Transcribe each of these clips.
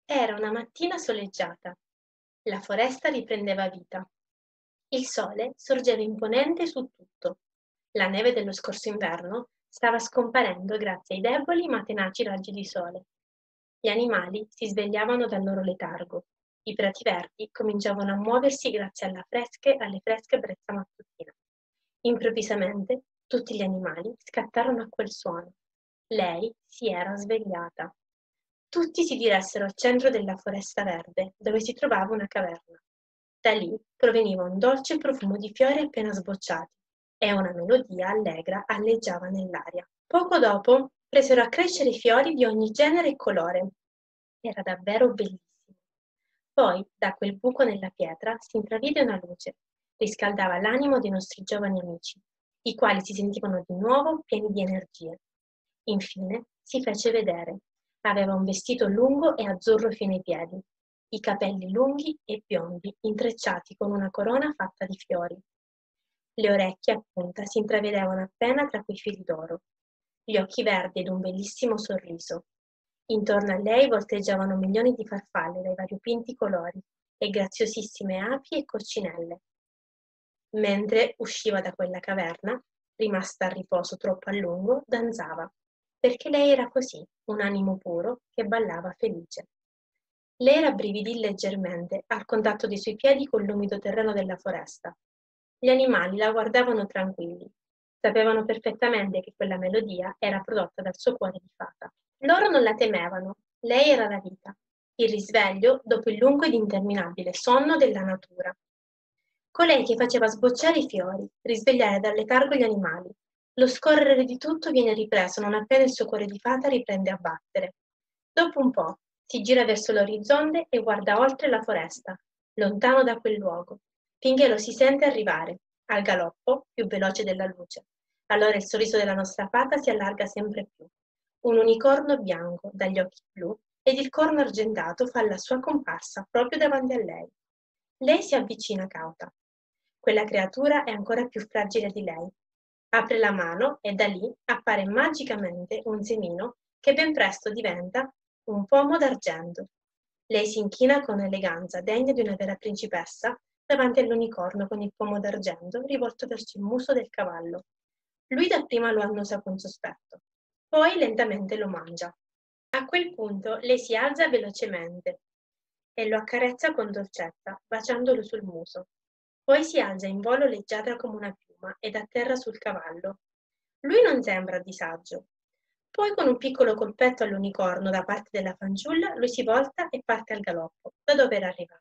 Era una mattina soleggiata. La foresta riprendeva vita. Il sole sorgeva imponente su tutto. La neve dello scorso inverno stava scomparendo grazie ai deboli ma tenaci raggi di sole. Gli animali si svegliavano dal loro letargo. I prati verdi cominciavano a muoversi grazie alle fresche brezza mattutina. Improvvisamente tutti gli animali scattarono a quel suono. Lei si era svegliata. Tutti si diressero al centro della foresta verde, dove si trovava una caverna. Da lì proveniva un dolce profumo di fiori appena sbocciati e una melodia allegra alleggiava nell'aria. Poco dopo presero a crescere fiori di ogni genere e colore. Era davvero bellissimo. Poi, da quel buco nella pietra, si intravide una luce. Riscaldava l'animo dei nostri giovani amici, i quali si sentivano di nuovo pieni di energie. Infine si fece vedere. Aveva un vestito lungo e azzurro fino ai piedi, i capelli lunghi e biondi, intrecciati con una corona fatta di fiori. Le orecchie a punta si intravedevano appena tra quei fili d'oro, gli occhi verdi ed un bellissimo sorriso. Intorno a lei volteggiavano milioni di farfalle dai variopinti colori e graziosissime api e coccinelle. Mentre usciva da quella caverna, rimasta a riposo troppo a lungo, danzava, perché lei era così, un animo puro che ballava felice. Lei rabbrividì leggermente al contatto dei suoi piedi con l'umido terreno della foresta. Gli animali la guardavano tranquilli. Sapevano perfettamente che quella melodia era prodotta dal suo cuore di fata. Loro non la temevano, lei era la vita, il risveglio dopo il lungo ed interminabile sonno della natura. Colei che faceva sbocciare i fiori, risvegliare dal letargo gli animali. Lo scorrere di tutto viene ripreso non appena il suo cuore di fata riprende a battere. Dopo un po' si gira verso l'orizzonte e guarda oltre la foresta, lontano da quel luogo, finché lo si sente arrivare, al galoppo, più veloce della luce. Allora il sorriso della nostra fata si allarga sempre più. Un unicorno bianco, dagli occhi blu, ed il corno argentato fa la sua comparsa proprio davanti a lei. Lei si avvicina cauta. Quella creatura è ancora più fragile di lei. Apre la mano e da lì appare magicamente un semino che ben presto diventa un pomo d'argento. Lei si inchina con eleganza degna di una vera principessa davanti all'unicorno con il pomo d'argento rivolto verso il muso del cavallo. Lui dapprima lo annusa con sospetto, poi lentamente lo mangia. A quel punto lei si alza velocemente e lo accarezza con dolcezza, baciandolo sul muso. Poi si alza in volo leggiadra come una piuma ed atterra sul cavallo. Lui non sembra a disagio. Poi con un piccolo colpetto all'unicorno da parte della fanciulla, lui si volta e parte al galoppo, da dove era arrivato.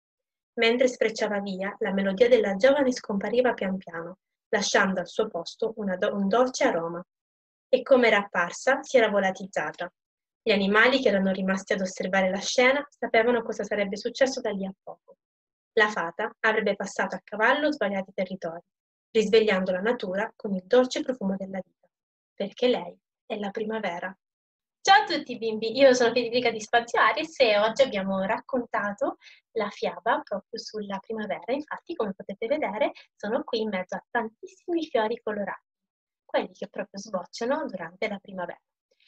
Mentre sfrecciava via, la melodia della giovane scompariva pian piano, lasciando al suo posto un dolce aroma. E come era apparsa, si era volatizzata. Gli animali che erano rimasti ad osservare la scena sapevano cosa sarebbe successo da lì a poco. La fata avrebbe passato a cavallo svariati territori, risvegliando la natura con il dolce profumo della vita, perché lei è la primavera. Ciao a tutti bimbi, io sono Federica di Spazio Aries e oggi abbiamo raccontato la fiaba proprio sulla primavera. Infatti, come potete vedere, sono qui in mezzo a tantissimi fiori colorati, quelli che proprio sbocciano durante la primavera.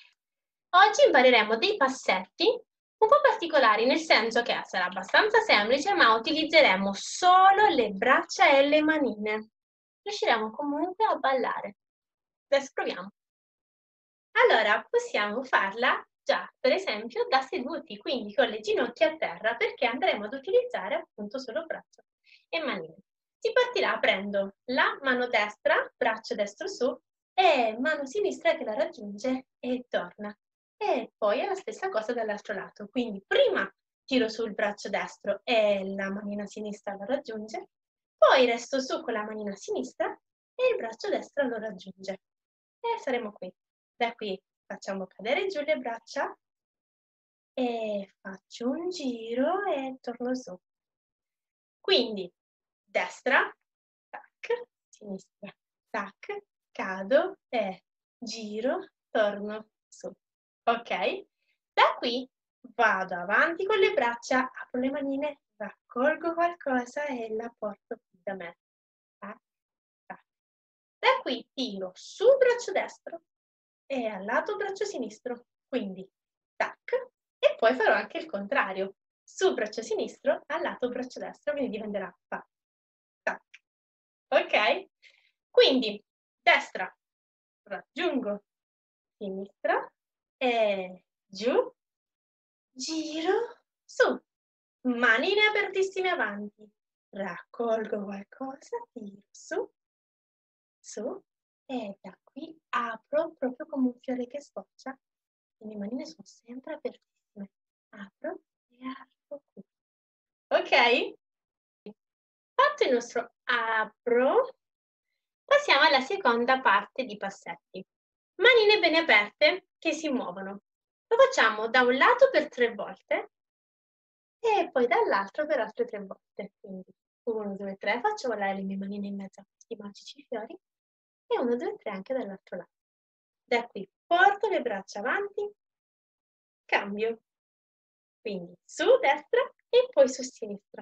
Oggi impareremo dei passetti un po' particolari, nel senso che sarà abbastanza semplice, ma utilizzeremo solo le braccia e le manine. Riusciremo comunque a ballare. Adesso proviamo. Allora, possiamo farla già, per esempio, da seduti, quindi con le ginocchia a terra, perché andremo ad utilizzare appunto solo braccia e manine. Si partirà aprendo la mano destra, braccio destro su, e mano sinistra che la raggiunge e torna. E poi è la stessa cosa dall'altro lato, quindi prima tiro sul braccio destro e la manina sinistra lo raggiunge, poi resto su con la manina sinistra e il braccio destro lo raggiunge. E saremo qui. Da qui facciamo cadere giù le braccia e faccio un giro e torno su. Quindi destra, tac, sinistra, tac, cado e giro, torno su. Ok? Da qui vado avanti con le braccia, apro le manine, raccolgo qualcosa e la porto qui da me. Tac, tac. Da qui tiro sul braccio destro e al lato braccio sinistro, quindi tac, e E poi farò anche il contrario. Su braccio sinistro, al lato braccio destro, quindi diventerà fa, ta. Ok? Quindi destra, raggiungo, sinistra, e giù, giro, su. Manine apertissime avanti. Raccolgo qualcosa, tiro su, su, e da qui apro proprio come un fiore che sboccia. Le mie manine sono sempre apertissime. Apro e apro qui. Ok? Fatto il nostro apro, passiamo alla seconda parte di passetti. Manine bene aperte che si muovono. Lo facciamo da un lato per 3 volte e poi dall'altro per altre 3 volte. Quindi 1, 2, 3, faccio volare le mie manine in mezzo a questi magici fiori e 1, 2, 3 anche dall'altro lato. Da qui porto le braccia avanti, cambio. Quindi su destra e poi su sinistra.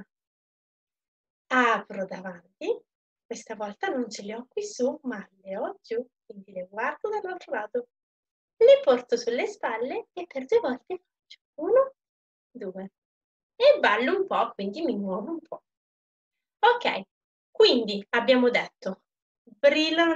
Apro davanti, questa volta non ce le ho qui su, ma le ho giù, quindi le guardo dall'altro lato. Le porto sulle spalle e per 2 volte faccio 1, 2. E ballo un po', quindi mi muovo un po'. Ok, quindi abbiamo detto, brillano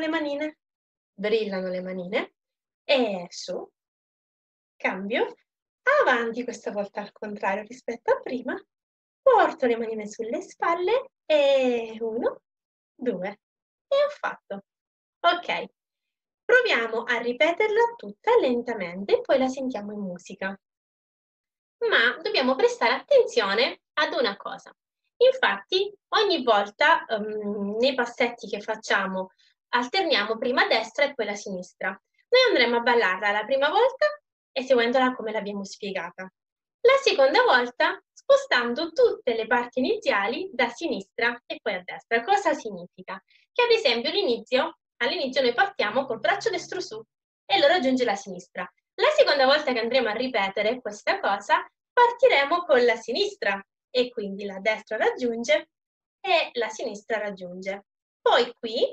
le manine, e su, cambio, avanti questa volta al contrario rispetto a prima, porto le manine sulle spalle e 1, 2 e ho fatto. Ok, proviamo a ripeterla tutta lentamente e poi la sentiamo in musica. Ma dobbiamo prestare attenzione ad una cosa. Infatti, ogni volta nei passetti che facciamo alterniamo prima a destra e poi la sinistra. Noi andremo a ballarla la prima volta eseguendola come l'abbiamo spiegata. La seconda volta spostando tutte le parti iniziali da sinistra e poi a destra. Cosa significa? Che ad esempio all'inizio noi partiamo col braccio destro su e lo raggiunge la sinistra. La seconda volta che andremo a ripetere questa cosa, partiremo con la sinistra e quindi la destra raggiunge e la sinistra raggiunge. Poi qui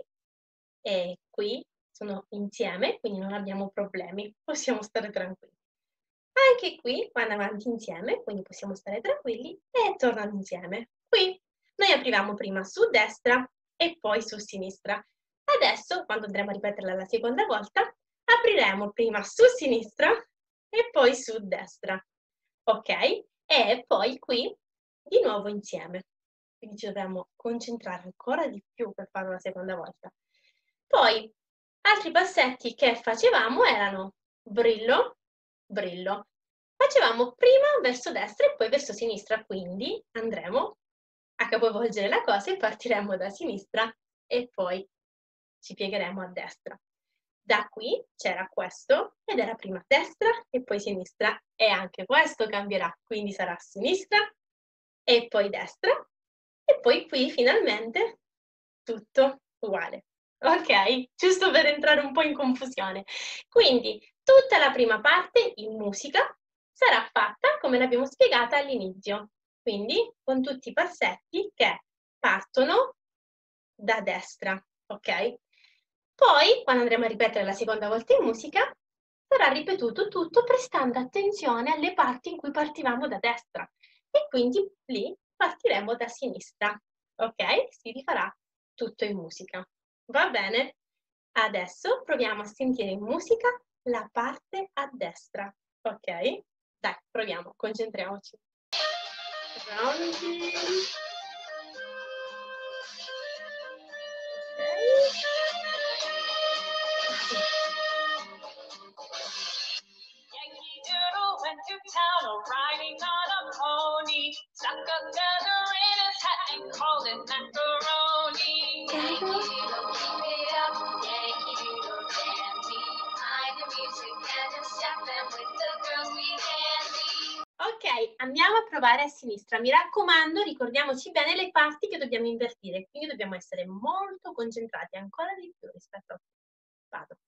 e qui sono insieme, quindi non abbiamo problemi, possiamo stare tranquilli. Anche qui vanno avanti insieme, quindi possiamo stare tranquilli e tornano insieme. Qui noi aprivamo prima su destra e poi su sinistra. Adesso, quando andremo a ripeterla la seconda volta, apriremo prima su sinistra e poi su destra. Ok? E poi qui di nuovo insieme. Quindi ci dobbiamo concentrare ancora di più per farlo la seconda volta. Poi, altri passetti che facevamo erano brillo, brillo. Facevamo prima verso destra e poi verso sinistra, quindi andremo a capovolgere la cosa e partiremo da sinistra e poi ci piegheremo a destra. Da qui c'era questo ed era prima destra e poi sinistra e anche questo cambierà, quindi sarà sinistra e poi destra e poi qui finalmente tutto uguale. Ok? Giusto per entrare un po' in confusione. Quindi tutta la prima parte in musica sarà fatta come l'abbiamo spiegata all'inizio, quindi con tutti i passetti che partono da destra, ok? Poi, quando andremo a ripetere la seconda volta in musica, sarà ripetuto tutto prestando attenzione alle parti in cui partivamo da destra e quindi lì partiremo da sinistra, ok? Si rifarà tutto in musica. Va bene? Adesso proviamo a sentire in musica la parte a destra, ok? Dai, proviamo, concentriamoci. Rounding. Yankee Doodle went to town riding on a pony, stuck a feather in his hat and called it macaroni. Yankee Doodle, keep it up, Yankee Doodle dandy. Mind the music and just step them with the girls we handy. Ok, andiamo a provare a sinistra. Mi raccomando, ricordiamoci bene le parti che dobbiamo invertire, quindi dobbiamo essere molto concentrati, ancora di più rispetto a... Vado.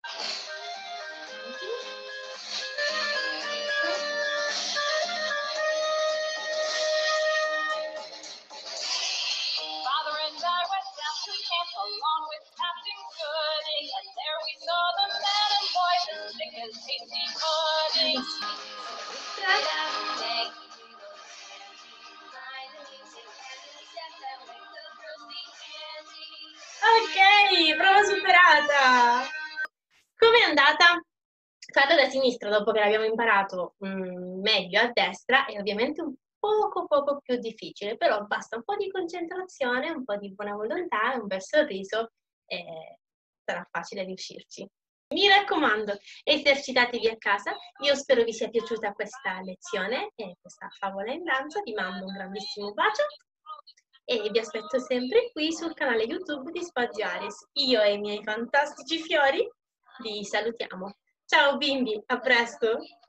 Father and I went down to camp along with Captain Gooding, and there we saw the man and boy as thick as tasty pudding. andata, farlo da sinistra dopo che l'abbiamo imparato meglio a destra è ovviamente un poco più difficile, però basta un po' di concentrazione, un po' di buona volontà e un bel sorriso e sarà facile riuscirci. Mi raccomando, esercitatevi a casa. Io spero vi sia piaciuta questa lezione e questa favola in danza. Vi mando un grandissimo bacio e vi aspetto sempre qui sul canale YouTube di Spazio Aries. Io e i miei fantastici fiori vi salutiamo. Ciao bimbi, a presto!